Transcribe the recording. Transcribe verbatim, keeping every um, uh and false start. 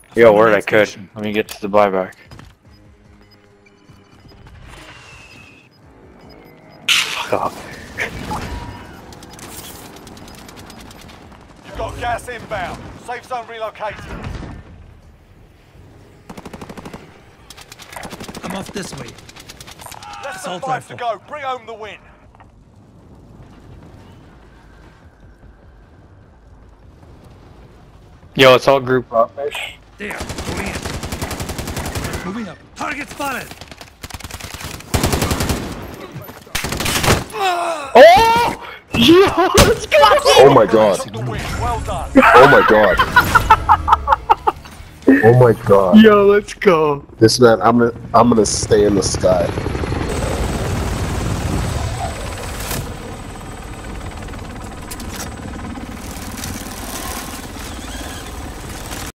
Yo, word, I could. Let me get to the buyback. Fuck off. You've got gas inbound. Safe zone relocated. I'm off this way. Less than five to go. Bring home the win. Yo, it's all group up. There, going in. Moving up. Target spotted. Oh! Yo, let's go! Oh my god. Well done. Oh my god. Oh my god. Yo, let's go. This man, I'm gonna, I'm gonna stay in the sky.